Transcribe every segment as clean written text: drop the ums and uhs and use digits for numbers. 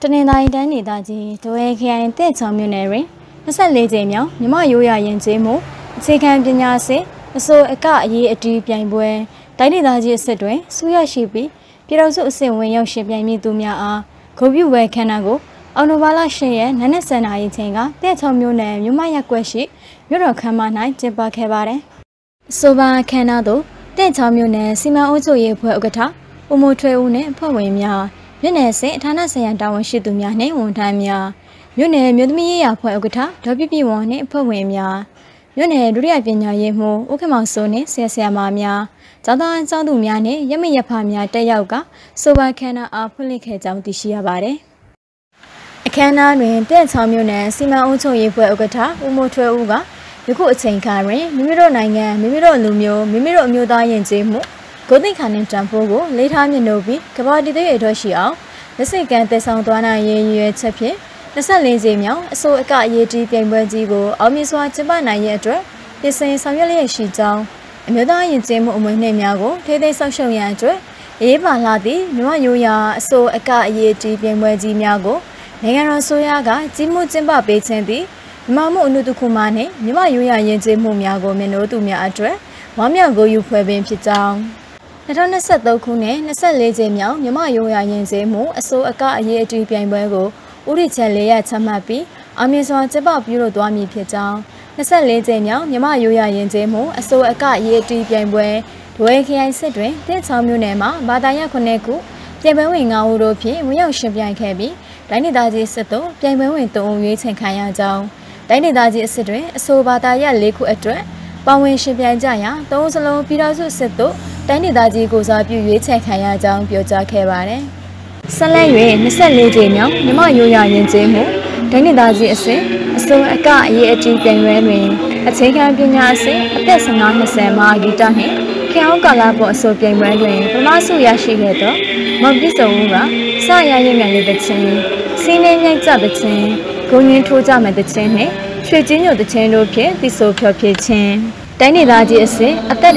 တနင်္သာရီတိုင်းဒေသကြီးဒိုရဲခရိုင်တဲ့ချောင်းမြို့နယ်တွင်24ကြိမ်မြောက်မြမရိုးရာရင်ကျေးမှုအခြေခံပညာစစ်အစိုးအကအရေးအတီးပြိုင်ပွဲတိုင်းဒေသကြီးအစစ်တွင်စူးရရှိပြီးပြည်တော်စုအစစ်ဝင်ရောက်ရှင်ပြိုင်မည့်သူများအားဂုဏ်ပြုဝယ်ခမ်းနားကိုအော်တိုဘာလ10ရက်နနက်7:00နာရီချိန်ကတဲ့ချောင်းမြို့နယ်မြို့မရက်ကွက်ရှိမြို့တော်ခမ်းမ၌ကျင်းပခဲ့ပါတယ်။ဆိုပါခမ်းနားသို့တဲ့ချောင်းမြို့နယ်စီမံအုပ်ချုပ်ရေးအဖွဲ့ဥက္ကဋ္ဌဦးမိုးထွေးဦးနှင့်အဖွဲ့ဝင်များမြို့နယ်စစ်ဌာနဆိုင်ရာတာဝန်ရှိသူများနှင့်ဝန်ထမ်းများမြို့နယ်မြို့သမီးရေးရာဖွဲ့ဥက္ကဋ္ဌဒေါ်ပြပြဝေါ်နှင့်အဖွဲ့ဝင်များမြို့နယ်ဒုတိယပညာရေးမှူးဦးခင်မောင်စိုးနှင့်ဆရာဆရာမများကျောင်းသားကျောင်းသူများနှင့်ရမရဖများတက်ရောက်ကဆိုပါခမ်းနားအားဖွင့်လှစ်ခဲ့ကြောင်းသိရှိရပါတယ်။အခမ်းအနားတွင်တဲ့ချောင်းမြို့နယ်စီမံအုပ်ချုပ်ရေးဖွဲ့ဥက္ကဋ္ဌဦးမိုးထွေးဦးကယခုအချိန်ခါတွင်မိမိတို့နိုင်ငံမိမိတို့လူမျိုးမိမိတို့အမျိုးသားယဉ်ကျေးမှုဂုဏ်သိက္ခာနှင့်တန်ဖိုးကိုလေးထားမြှင့်လို့ပြီးကမ္ဘာတည်ရထွက်ရှိအောင်လက်စိတ်ကန်တည်ဆောင်သွားနိုင်ရေးရည်ရွယ်ချက်ဖြင့်24ကြိမ်မြောက်အစိုးအကအရေးကြီးပြိုင်ပွဲကြီးကိုအောင်မြင်စွာကျင်းပနိုင်ရတဲ့အတွက်ပြင်ဆင်ဆောင်ရွက်လျက်ရှိကြောင်းအမျိုးသားယဉ်ကျေးမှုအမွေအနှစ်များကိုထိသိမ်းဆောက်ရှုပ်ရန်အတွက်အရေးပါလာသည့်မြမရိုးရာအစိုးအကအရေးကြီးပြိုင်ပွဲကြီးများကိုနိုင်ငံတော်အစိုးရကကြီးမှုကျင်းပပေးခြင်းသည်မြမမှုအမှုတစ်ခုမှနှင့်မြမရိုးရာယဉ်ကျေးမှုများကိုမြင်လို့သူများအတွက်ဝမ်းမြောက်ကိုယူဖွဲ့ပင်ဖြစ်ကြောင်း2023ခုနှစ်24ကြိမ်မြောက်မြမရိုးရာယဉ်ကျေးမှုအစိုးအကအရေးအတီးပြိုင်ပွဲကိုဥရိချက်4ရက်ချမှတ်ပြီးအောင်မြင်စွာကျင်းပပြုလုပ်သွားမည်ဖြစ်ကြောင်း24ကြိမ်မြောက်မြမရိုးရာယဉ်ကျေးမှုအစိုးအကအရေးအတီးပြိုင်ပွဲဒိုရဲခရိုင်စစ်တွင်တဲ့ချောင်းမြို့နယ်မှာဘာသာရပ်9ခုပြိုင်ပွဲဝင်9ဦးတို့ဖြင့်ဝင်ရောက်ရှင်ပြိုင်ခဲ့ပြီးတိုင်းဒေသကြီးစစ်တို့ပြိုင်ပွဲဝင်3ဦးရွေးချယ်ခံရကြောင်းတိုင်းဒေသကြီးအစစ်တွင်အစိုးဘာသာရပ်4ခုအတွက်ပါဝင်ရှင်ပြိုင်ကြရာ3ဦးစလုံးပြည်တော်စုစစ်တို့တိုင်းဒေသကြီးကိုစားပြုရွေးချယ်ခံရကြောင်းပြောကြားခဲ့ပါတယ်။ဆက်လက်၍24ကြိမ်မြောက်မြမရိုးရာယဉ်ကျေးမှုတိုင်းဒေသကြီးအစစ်အစိုးအကအရေးအတီးပြိုင်ပွဲတွင်အခြေခံပညာအစစ်အသက်15-20မှာဂီတနှင့်ခေအောင်ကာလာပေါ်အစိုးပြိုင်ပွဲတွင်ပထမဆုရရှိခဲ့သောမော်ပစ်စုံဦးကစရရည်ငယ်လေးတစ်ချင်းစီးနှင်းမြိုက်ကြတစ်ချင်းဂုံရင်းထိုးကြမဲ့တစ်ချင်းနှင့်ရွှေကျင်းညိုတစ်ချင်းတို့ဖြင့်သိဆိုဖျော်ဖြေခြင်းတိုင်းဒေသကြီးအစစ်အသက်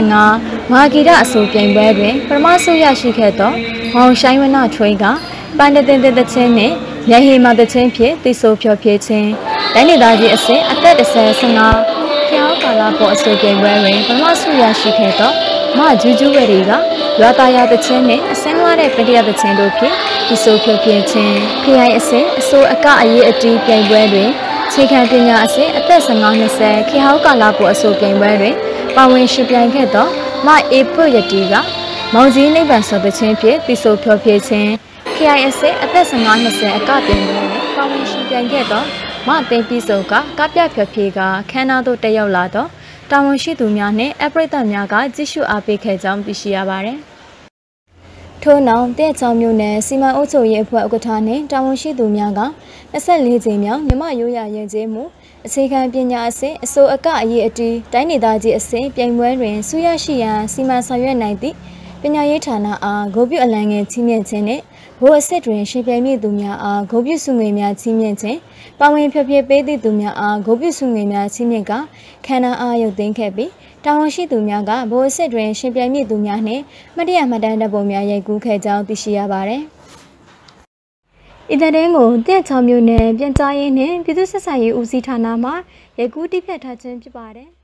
15မာဂီရအစိုးပြိုင်ပွဲတွင်ပထမဆုရရှိခဲ့သောမောင်ဆိုင်ဝနထွေးကပန်းတဲ့တဲ့ချင်းနှင့်ရဟိမတဲ့ချင်းဖြင့်သိဆိုဖျော်ဖြေခြင်းတိုင်းဒေသကြီးအစစ်အသက်15ခေအောင်ကာလာပေါ်အစိုးပြိုင်ပွဲတွင်ပထမဆုရရှိခဲ့သောမဂျူးဂျူးဝရီကရွာသားရတဲ့ချင်းနှင့်အစင်းဝါတဲ့ပရိယတဲ့ချင်းတို့ဖြင့်သိဆိုဖျော်ဖြေခြင်းခရိုင်အစစ်အစိုးအကအရေးအတီးပြိုင်ပွဲတွင်ခြေခံပညာအစစ်အသက်15-20ခေဟောက်ကာလာပေါ်အစိုးပြိုင်ပွဲတွင်ပါဝင်ရှင်ပြိုင်ခဲ့သောမအေဖွရတီကမောင်ကြီးနိဗ္ဗာန်ဆိုတဲ့ချင်းဖြင့်သိဆိုဖျော်ဖြေခြင်း KIS အသက်15-20အကပြိုင်ပွဲတွင်ပါဝင်ရှင်ပြိုင်ခဲ့သောမသိန်းပြည်စုံကကပြဖျော်ဖြေကခမ်းနားသို့တက်ရောက်လာသောတာဝန်ရှိသူများနှင့်အပရိသတ်များကကြည့်ရှုအားပေးခဲ့ကြောင်းသိရှိရပါသည်။ထို့နောက်တဲ့ချောင်းမြို့နယ်စီမံအုပ်ချုပ်ရေးအဖွဲ့ဥက္ကဋ္ဌနှင့်တာဝန်ရှိသူများက24ကြိမ်မြောက်မြမရိုးရာယဉ်ကျေးမှုအခြေခံပညာအစစ်အစိုးအကအရေးအတီးတိုင်းဒေသကြီးအစစ်ပြိုင်ပွဲတွင်ဆုရရှိရန်စီမံဆောင်ရွက်နိုင်သည့်ပညာရေးဌာနအားဂုဏ်ပြုအလံငယ်ချီးမြှင့်ခြင်းနှင့်ဘိုးအစစ်တွင်ရှင်ပြိုင်မည့်သူများအားဂုဏ်ပြုဆုငွေများချီးမြှင့်ခြင်းပါဝင်ဖျော်ဖြေပေးသည့်သူများအားဂုဏ်ပြုဆုငွေများချီးမြှင့်ကခမ်းနားအားရုပ်သိမ်းခဲ့ပြီးတာဝန်ရှိသူများကဘိုးအစစ်တွင်ရှင်ပြိုင်မည့်သူများနှင့်မှတ်တရမှတ်တမ်းဓာတ်ပုံများရိုက်ကူးခဲ့ကြောင်းသိရှိရပါသည်။ဤတဲ့တဲ့ကိုတဲ့ချောင်းမြို့နယ်ပြန်ကြားရေးနှင့်ပြည်သူ့ဆက်ဆံရေးဦးစီးဌာနမှရိုက်ကူးတိဖြတ်ထားခြင်းဖြစ်ပါတယ်။